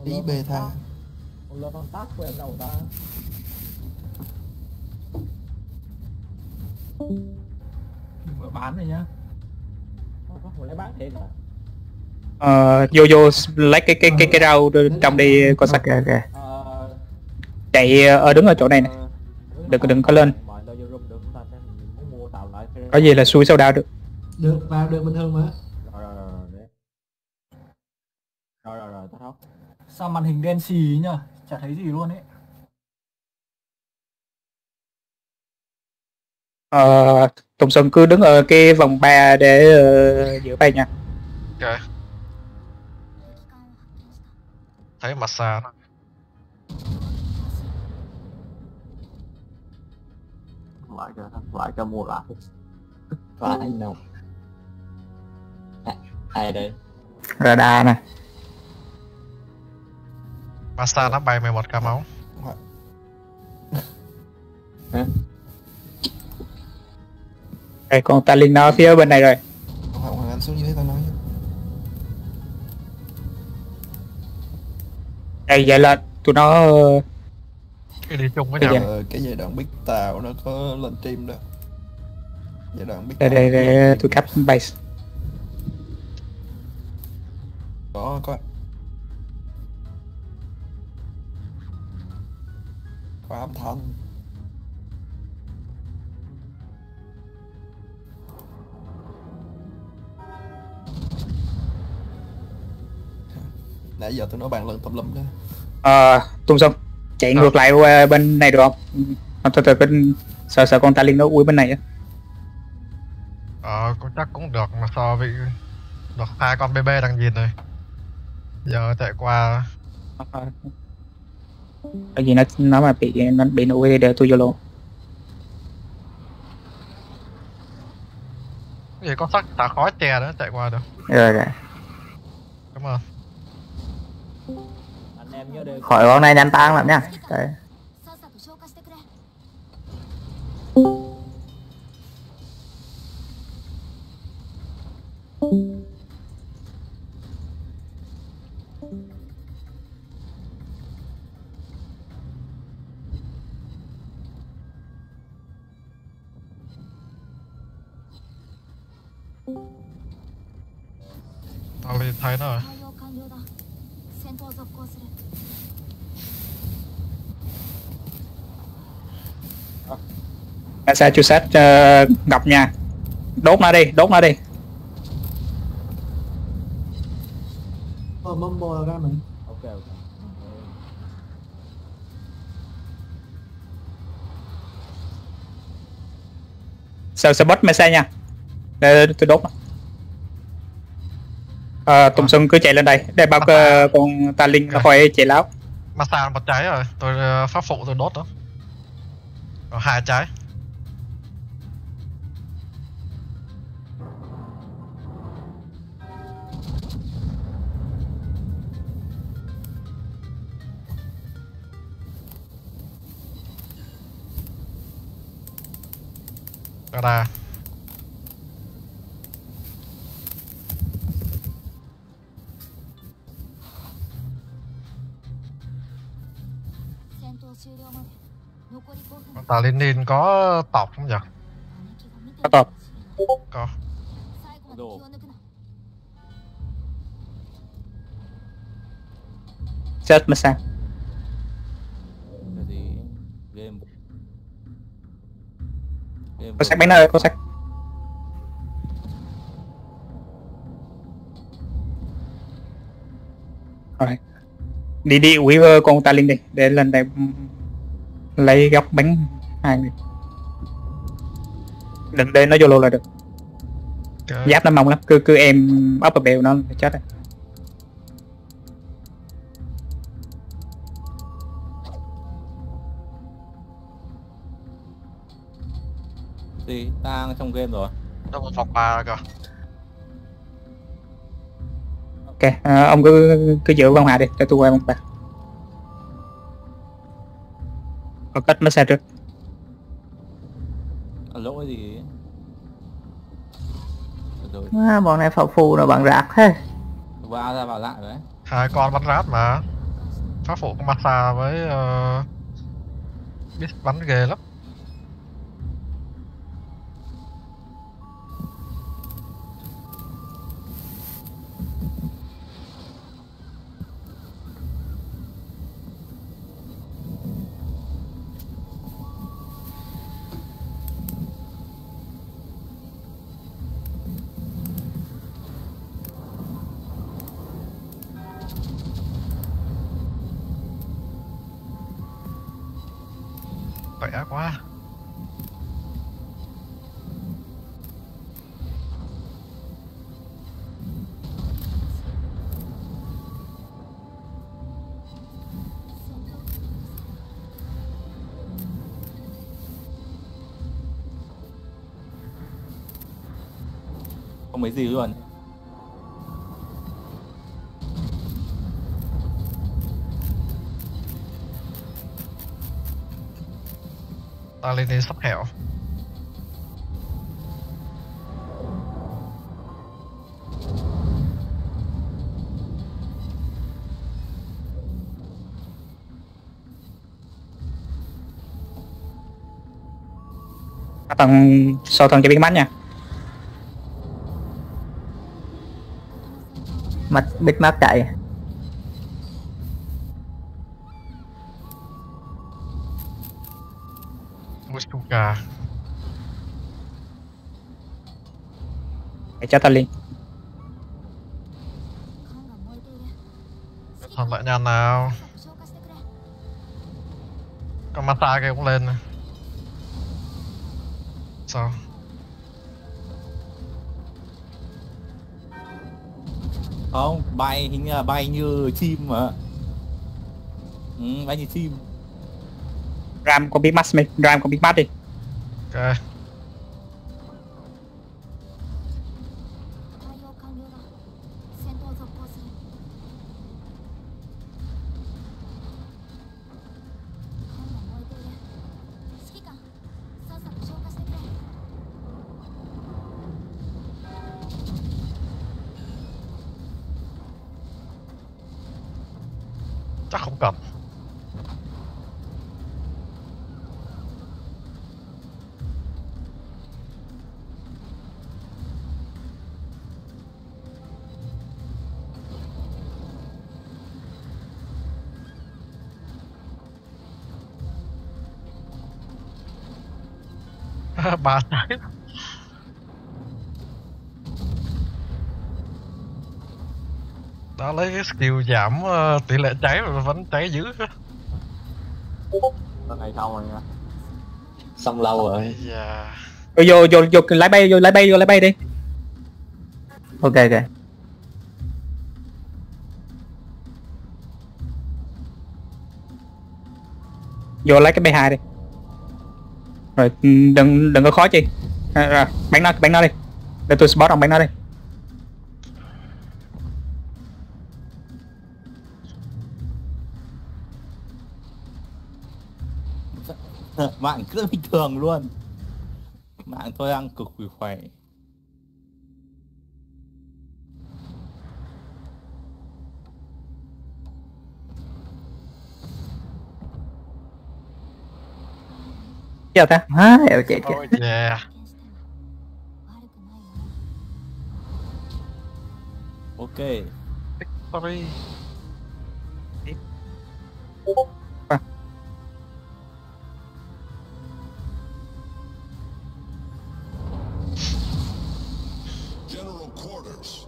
Ý bê tha. Ông lơ con tát của em đâu ta. Vừa bán rồi nhá. Hồi lấy bán thiệt Vô lấy cái rau trong đi con sạch. Ok. Chạy đứng ở chỗ này nè, đừng có lên. Có gì là xuôi sau đao được. Được vào được bình thường mà. Rồi tao tháo. Sao màn hình đen xì ấy nhờ, chả thấy gì luôn ấy. Tùng Sơn cứ đứng ở cái vòng 3 để giữ bay nha. Ok. Thấy mặt xa nó. Lại cho mua lại. Và anh nào. Ai đây? Radar nè. Masa nó bay 11k máu. Đây, con Talin nó phía bên này rồi. Hoàng Anh xuống dưới tao nói. Đây vậy là tụi nó Cái đi chung với nhau. Cái giai đoạn Big Tàu nó có lên team đó. Giai đoạn Big đây tụi cap base. Có âm thanh. Nãy giờ tụi nó bàn lần tùm lum đó. Tung Sông chạy ngược lại qua bên này được không? Từ bên sợ con Talin nó ui bên này á. Chắc cũng được mà so với được 2 con BB đang nhìn rồi. Giờ chạy qua. Cái gì nó mà bị nó ui để tôi vô luôn. Cái gì có sắc thả khói chè nữa chạy qua được. Rồi. Cảm ơn. Anh em nhớ đều. Khỏi con này nhanh tan lắm nha. Đấy. Tao đi thấy nó rồi. Massachusetts gặp nha. Đốt nó đi. Mâm bò ra mình. Ok. Sao bot Mesa nha. Để tôi đốt nó. Tùng Xuân cứ chạy lên đây để bao con Talin nó khỏi chạy láo. Masa một trái rồi, tôi pháp phụ tôi đốt đó. Có 2 trái. Radar. Tà Lenin có tọc không nhỉ? Có tộc. Có. Chết Mesa. Có sắc bánh ơi, có sắc. Rồi. Đi quỷ con Talin đi để lên đây lấy góc bánh hàng đi. Đừng để nó vô lô là được. Okay. Giáp nó mong lắm, cứ em up ở bèo nó chết rồi. Gì? Đang trong game rồi. Đâu một phòng 3 cơ. Ok, ông cứ giữ vòng hạ đi, cho tôi qua vòng 3. Có cách massage trước. Lỗi gì? Bọn này phao phu nó bằng rạc thế. Vào ra vào lại đấy. 2 con bắn rát mà. Pháp phụ con massage với biết bắn ghê lắm. Khỏe quá. Không mấy gì luôn. Ta lên đây sắp hẻo. Tầng sau tầng cho biến bắn nha. Mắt Big Mac chạy. Mustuka. Để cho ta lên. Thật lại nhanh nào. Con massage kia cũng lên. Sao? Không, bay hình như là bay như chim mà. Bay như chim. Ram con biến mắt đi. Ram con biến mắt đi. Ok. Chắc không cần. Ba trái. Đó lấy cái skill giảm tỷ lệ cháy mà vẫn cháy dữ. Lần này xong rồi nha. Xong lâu rồi. Dạ. Vô lái bay đi. Ok ok. Vô lấy cái B2 đi. Rồi đừng có khó chi. Rồi, bắn nó đi. Để tôi spot ông bắn nó đi. Mạng cứ bình thường luôn. Mạng tôi đang cực kỳ khỏe. Chào ta. Chết. Oh yeah. Ok. Sorry. General quarters.